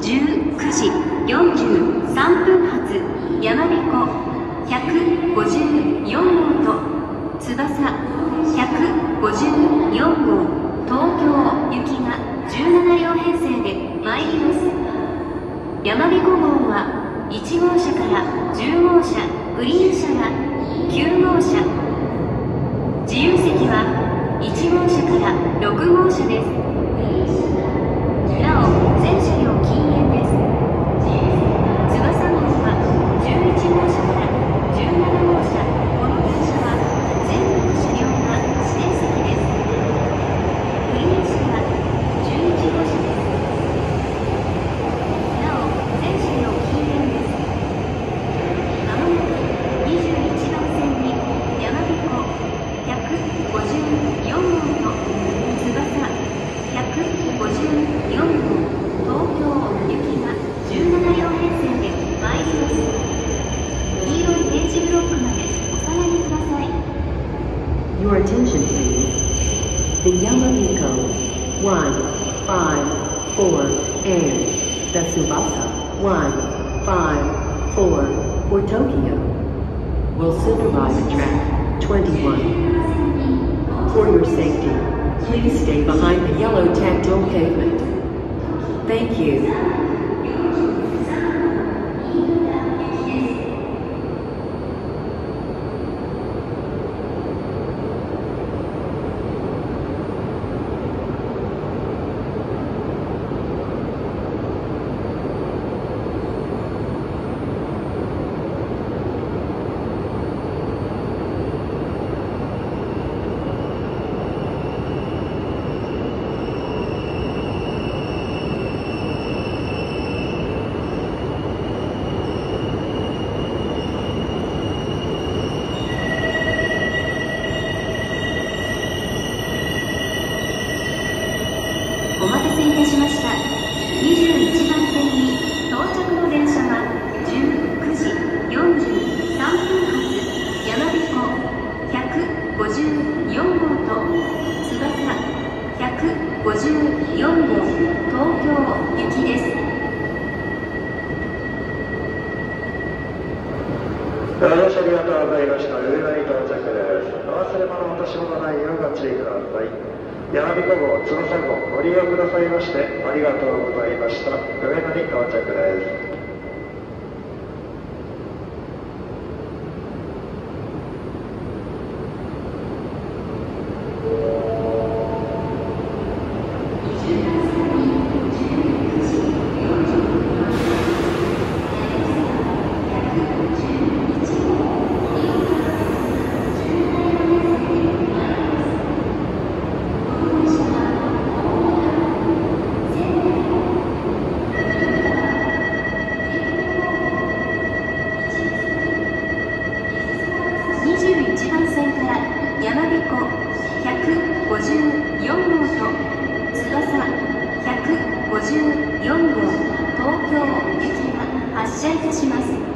19時43分発やまびこ154号と翼154号東京行きが17両編成で参ります。やまびこ号は1号車から10号車グリーン車が9号車、自由席は1号車から6号車です。なお全車両禁煙です。翼号は11号車から17号車、この電車は全部の車両が指定席です。グリーン車は11号車です。なお全車両禁煙です。まもなく21番線にやまびこ154号と翼154号東京行きが17両編成で参ります。黄色い点字ブロックまでお下がりください。 Your attention please. The Yamabiko 154 and the Tsubasa 154 for Tokyo will soon arrive at track 21. For your safety, please stay behind the yellow tactile pavement. Thank you. お待たせいたしました。21番線に到着の電車は19時43分発やまびこ154号と翼154号東京行きです。 ご乗車ありがとうございました。上野に到着です。お忘れ物落とし物ないようご注意ください。やまびこ号、翼号、ご利用くださいましてありがとうございました。上野に到着です。 21番線からやまびこ154号と翼154号東京行きが発車いたします。